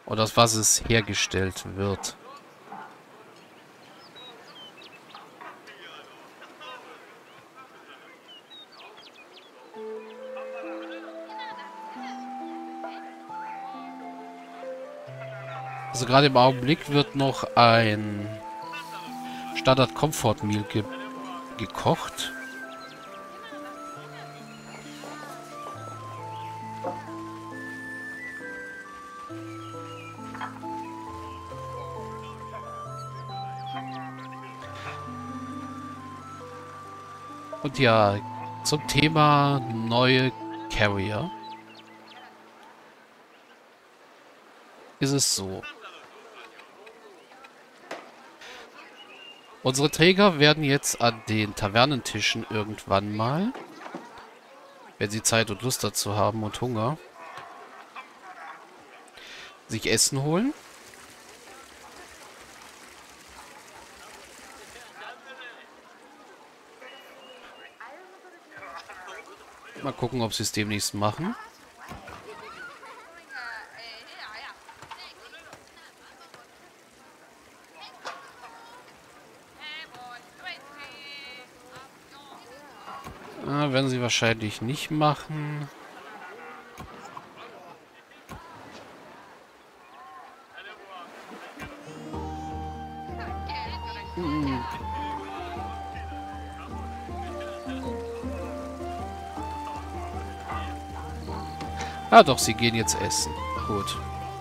Oder aus was es hergestellt wird. Also gerade im Augenblick wird noch ein Standard Comfort Meal gekocht. Und ja, zum Thema neue Carrier ist es so. Unsere Träger werden jetzt an den Tavernentischen irgendwann mal, wenn sie Zeit und Lust dazu haben und Hunger, sich Essen holen. Mal gucken, ob sie es demnächst machen. Werden sie wahrscheinlich nicht machen. Hm. Ah doch, sie gehen jetzt essen. Gut.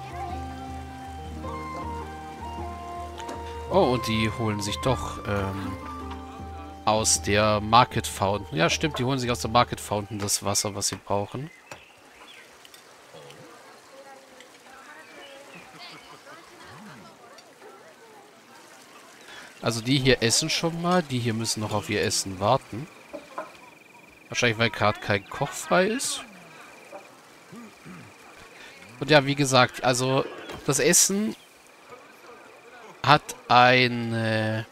Oh, und die holen sich doch aus der Market Fountain. Ja, stimmt, die holen sich aus der Market Fountain das Wasser, was sie brauchen. Also die hier essen schon mal. Die hier müssen noch auf ihr Essen warten. Wahrscheinlich, weil gerade kein Koch frei ist. Und ja, wie gesagt, also das Essen hat einen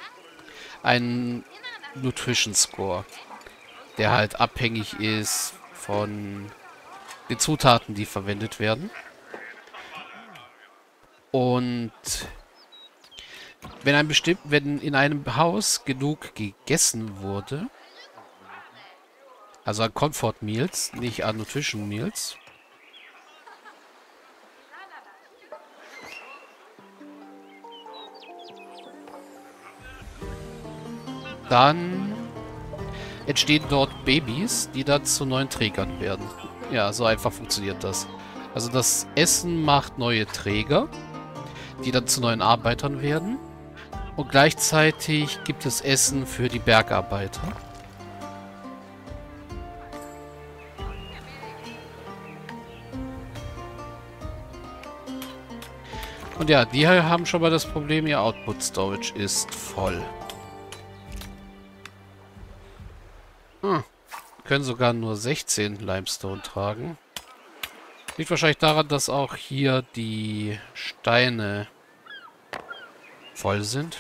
Nutrition Score, der halt abhängig ist von den Zutaten, die verwendet werden. Und wenn in einem Haus genug gegessen wurde, also an Comfort Meals, nicht an Nutrition Meals, dann entstehen dort Babys, die dann zu neuen Trägern werden. Ja, so einfach funktioniert das. Also das Essen macht neue Träger, die dann zu neuen Arbeitern werden. Und gleichzeitig gibt es Essen für die Bergarbeiter. Und ja, die hier haben schon mal das Problem, ihr Output Storage ist voll. Können sogar nur 16 Limestone tragen. Liegt wahrscheinlich daran, dass auch hier die Steine voll sind.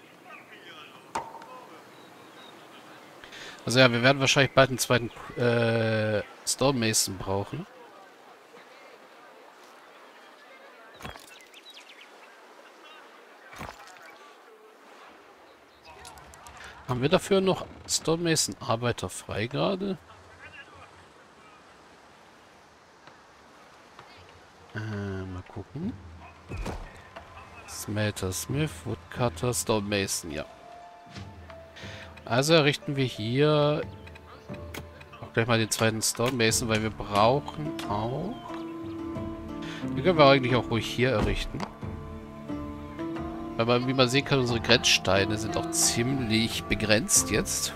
Also ja, wir werden wahrscheinlich bald einen zweiten Stonemason brauchen. Haben wir dafür noch Stonemason Arbeiter frei gerade? Mal gucken. Smelter Smith, Woodcutter, Stonemason, ja. Also errichten wir hier auch gleich mal den zweiten Stonemason, weil wir brauchen auch... Die können wir eigentlich auch ruhig hier errichten. Aber wie man sehen kann, unsere Grenzsteine sind auch ziemlich begrenzt jetzt.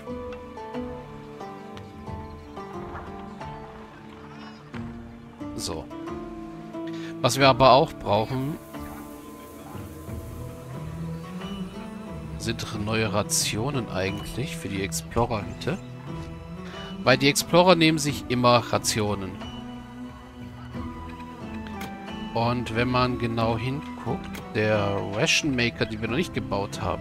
So. Was wir aber auch brauchen, sind neue Rationen eigentlich für die Explorer-Hütte. Weil die Explorer nehmen sich immer Rationen. Und wenn man genau hinguckt, der Ration Maker, die wir noch nicht gebaut haben.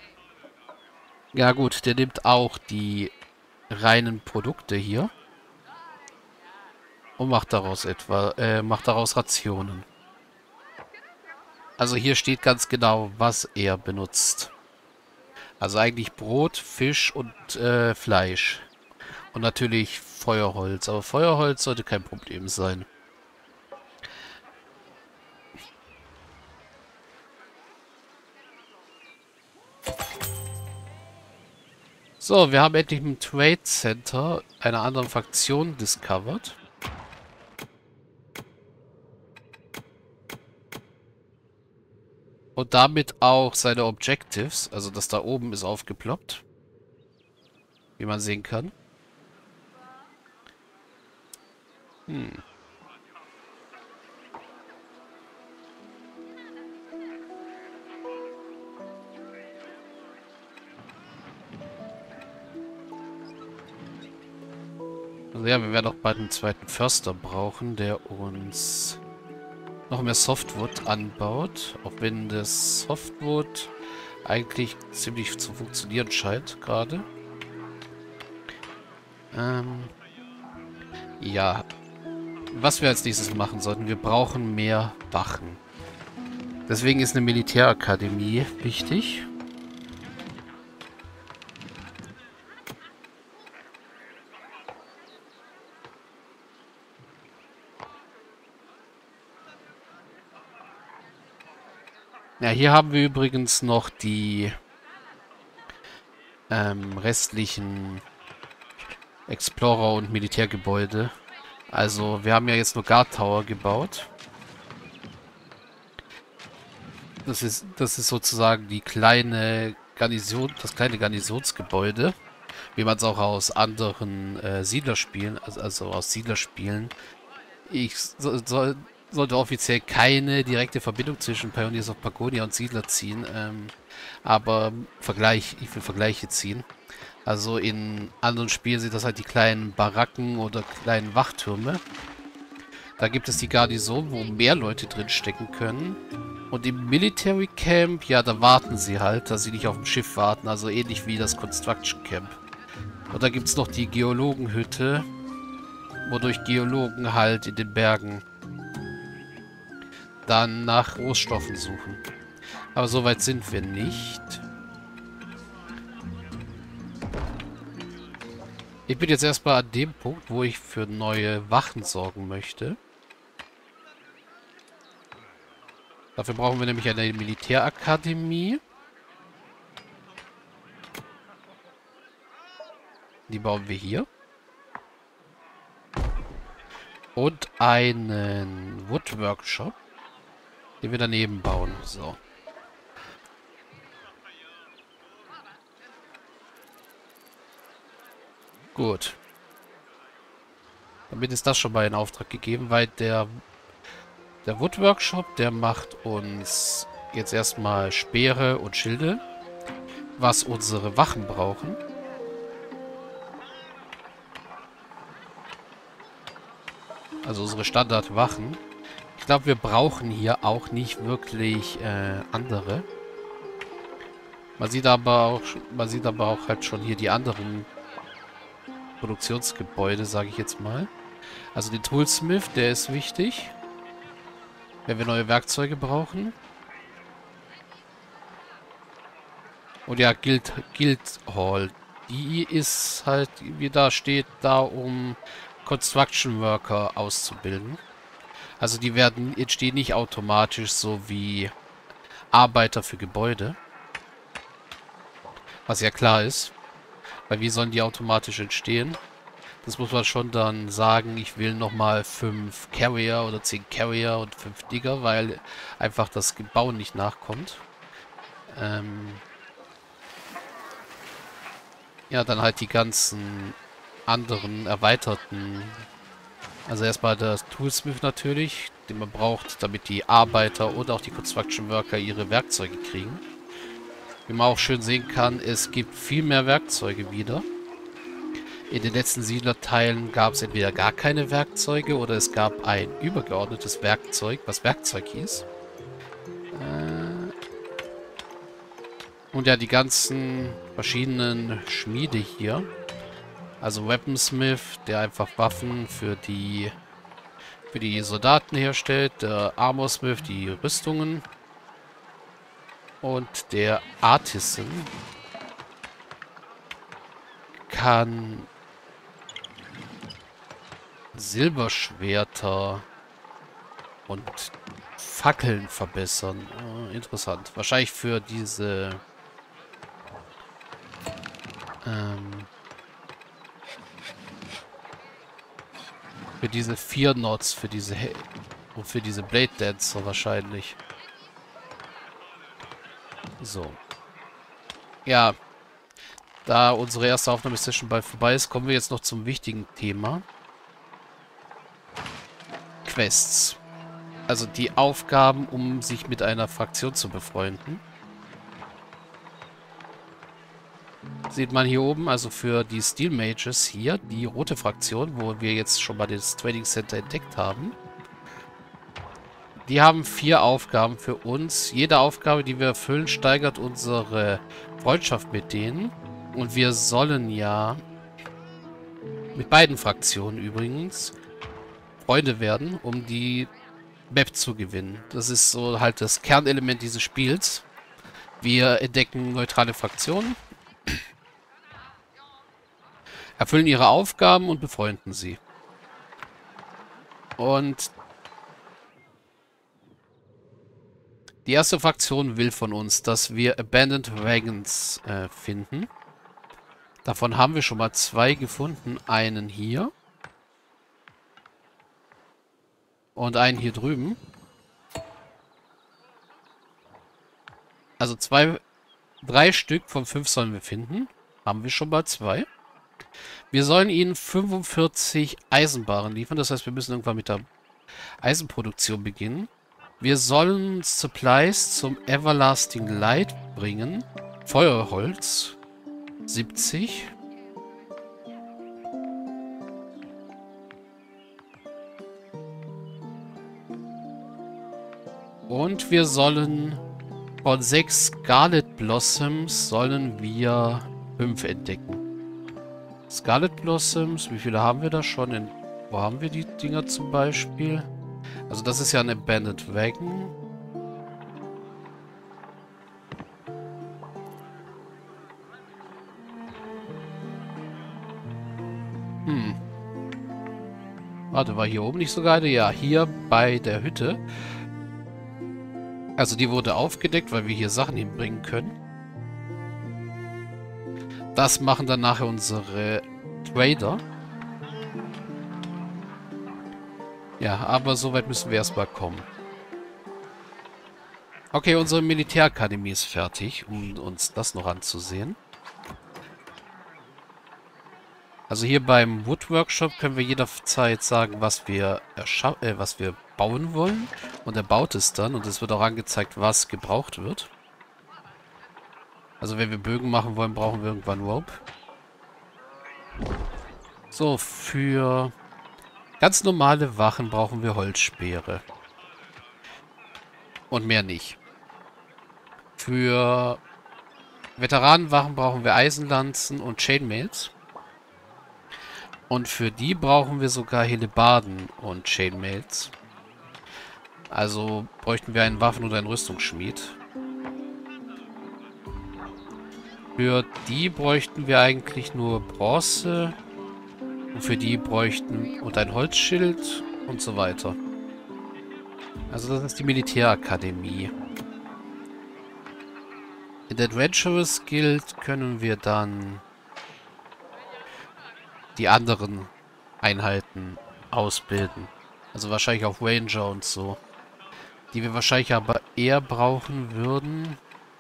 Ja gut, der nimmt auch die reinen Produkte hier. und macht daraus Rationen. Also hier steht ganz genau, was er benutzt. Also eigentlich Brot, Fisch und Fleisch. Und natürlich Feuerholz. Aber Feuerholz sollte kein Problem sein. So, wir haben endlich im Trade Center einer anderen Fraktion discovered. Und damit auch seine Objectives. Also das da oben ist aufgeploppt. Wie man sehen kann. Also ja, wir werden auch bald einen zweiten Förster brauchen, der uns noch mehr Softwood anbaut. Auch wenn das Softwood eigentlich ziemlich zu funktionieren scheint gerade. Ja. Was wir als nächstes machen sollten, wir brauchen mehr Wachen. Deswegen ist eine Militärakademie wichtig. Ja, hier haben wir übrigens noch die restlichen Explorer- und Militärgebäude. Also, wir haben ja jetzt nur Guard Tower gebaut. Das ist sozusagen die kleine Garnison, das kleine Garnisonsgebäude, wie man es auch aus anderen Siedlerspielen, also aus Siedlerspielen. Sollte offiziell keine direkte Verbindung zwischen Pioneers of Pagonia und Siedler ziehen, aber ich will Vergleiche ziehen. Also in anderen Spielen sind das halt die kleinen Baracken oder kleinen Wachtürme. Da gibt es die Garnison, wo mehr Leute drin stecken können. Und im Military Camp, ja, da warten sie halt, dass sie nicht auf dem Schiff warten. Also ähnlich wie das Construction Camp. Und da gibt es noch die Geologenhütte, wodurch Geologen halt in den Bergen dann nach Rohstoffen suchen. Aber so weit sind wir nicht. Ich bin jetzt erstmal an dem Punkt, wo ich für neue Wachen sorgen möchte. Dafür brauchen wir nämlich eine Militärakademie. Die bauen wir hier. Und einen Woodworkshop, den wir daneben bauen. So. Gut. Damit ist das schon mal in Auftrag gegeben, weil der Woodworkshop, der macht uns jetzt erstmal Speere und Schilde, was unsere Wachen brauchen. Also unsere Standardwachen. Ich glaube, wir brauchen hier auch nicht wirklich andere. Man sieht aber auch halt schon hier die anderen Produktionsgebäude, sage ich jetzt mal. Also den Toolsmith, der ist wichtig, wenn wir neue Werkzeuge brauchen. Und ja, Guildhall, die ist halt, wie da steht, da um Construction Worker auszubilden. Also die entstehen nicht automatisch so wie Arbeiter für Gebäude. Was ja klar ist. Weil wie sollen die automatisch entstehen? Das muss man schon dann sagen, ich will nochmal 5 Carrier oder 10 Carrier und 5 Digger, weil einfach das Bau nicht nachkommt. Ja, dann halt die ganzen anderen erweiterten. Also erstmal der Toolsmith natürlich, den man braucht, damit die Arbeiter und auch die Construction Worker ihre Werkzeuge kriegen. Wie man auch schön sehen kann, es gibt viel mehr Werkzeuge wieder. In den letzten Siedlerteilen gab es entweder gar keine Werkzeuge oder es gab ein übergeordnetes Werkzeug, was Werkzeug hieß. Und ja, die ganzen verschiedenen Schmiede hier. Also Weaponsmith, der einfach Waffen für die für die Soldaten herstellt. Der Armorsmith die Rüstungen. Und der Artisan kann Silberschwerter und Fackeln verbessern. Interessant. Wahrscheinlich für diese für diese 4 Knots, für diese und für diese Blade Dancer wahrscheinlich. So. Ja, da unsere erste Aufnahmesession bald vorbei ist, kommen wir jetzt noch zum wichtigen Thema. Quests. Also die Aufgaben, um sich mit einer Fraktion zu befreunden. Sieht man hier oben, also für die Steel Mages hier, die rote Fraktion, wo wir jetzt schon mal das Training Center entdeckt haben. Die haben 4 Aufgaben für uns. Jede Aufgabe, die wir erfüllen, steigert unsere Freundschaft mit denen. Und wir sollen ja mit beiden Fraktionen übrigens Freunde werden, um die Map zu gewinnen. Das ist so halt das Kernelement dieses Spiels. Wir entdecken neutrale Fraktionen, erfüllen ihre Aufgaben und befreunden sie. Und die erste Fraktion will von uns, dass wir Abandoned Wagons finden. Davon haben wir schon mal 2 gefunden. Einen hier. Und einen hier drüben. Also 3 Stück von 5 sollen wir finden. Haben wir schon mal 2. Wir sollen ihnen 45 Eisenbarren liefern. Das heißt, wir müssen irgendwann mit der Eisenproduktion beginnen. Wir sollen Supplies zum Everlasting Light bringen. Feuerholz. 70. Und wir sollen von 6 Scarlet Blossoms sollen wir 5 entdecken. Scarlet Blossoms, wie viele haben wir da schon? Wo haben wir die Dinger zum Beispiel? Also das ist ja ein Abandoned Wagon. Warte, war hier oben nicht sogar eine? Ja, hier bei der Hütte. Also die wurde aufgedeckt, weil wir hier Sachen hinbringen können. Das machen dann nachher unsere Trader. Ja, aber soweit müssen wir erstmal kommen. Okay, unsere Militärakademie ist fertig, um uns das noch anzusehen. Also hier beim Woodworkshop können wir jederzeit sagen, was wir bauen wollen. Und er baut es dann und es wird auch angezeigt, was gebraucht wird. Also wenn wir Bögen machen wollen, brauchen wir irgendwann Rope. So, für ganz normale Wachen brauchen wir Holzspeere. Und mehr nicht. Für Veteranenwachen brauchen wir Eisenlanzen und Chainmails. Und für die brauchen wir sogar Hellebarden und Chainmails. Also bräuchten wir einen Waffen- oder einen Rüstungsschmied. Für die bräuchten wir eigentlich nur Bronze. Und für die bräuchten und ein Holzschild und so weiter. Also das ist die Militärakademie. In der Adventurous Guild können wir dann die anderen Einheiten ausbilden. Also wahrscheinlich auch Ranger und so. Die wir wahrscheinlich aber eher brauchen würden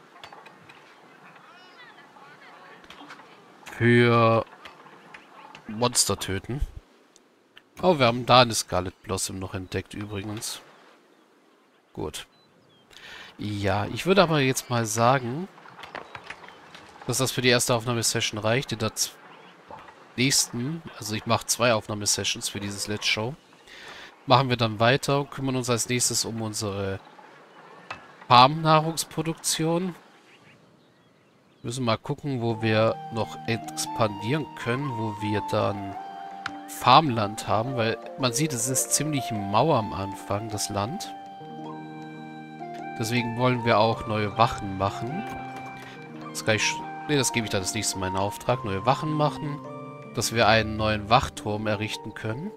für Monster töten. Oh, wir haben da eine Scarlet Blossom noch entdeckt übrigens. Gut. Ja, ich würde aber jetzt mal sagen, dass das für die erste Aufnahmesession reicht. In der nächsten, also ich mache 2 Aufnahmesessions für dieses Let's Show, machen wir dann weiter und kümmern uns als nächstes um unsere Farmnahrungsproduktion. Müssen mal gucken, wo wir noch expandieren können, wo wir dann Farmland haben, weil man sieht, es ist ziemlich mau am Anfang, das Land. Deswegen wollen wir auch neue Wachen machen. Das kann ich... Ne, das gebe ich dann das nächste Mal in Auftrag. Neue Wachen machen, dass wir einen neuen Wachturm errichten können.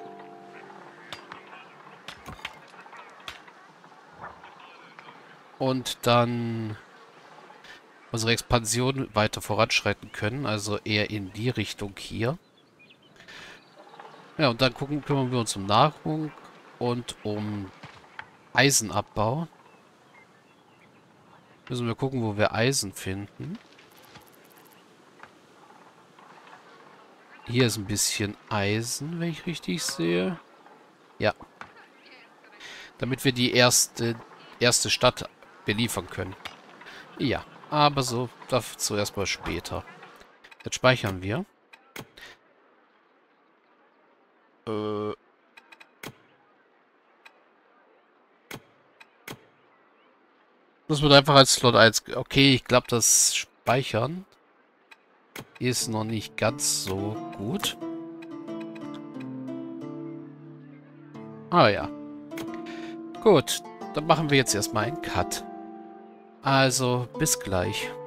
Und dann unsere Expansion weiter voranschreiten können. Also eher in die Richtung hier. Ja, und dann kümmern wir uns um Nahrung und um Eisenabbau. Müssen wir gucken, wo wir Eisen finden. Hier ist ein bisschen Eisen, wenn ich richtig sehe. Ja. Damit wir die erste Stadt beliefern können. Ja, aber so, dazu erstmal später. Jetzt speichern wir. Das wird einfach als Slot 1. Okay, ich glaube, das Speichern ist noch nicht ganz so gut. Ah ja. Gut, dann machen wir jetzt erstmal einen Cut. Also, bis gleich.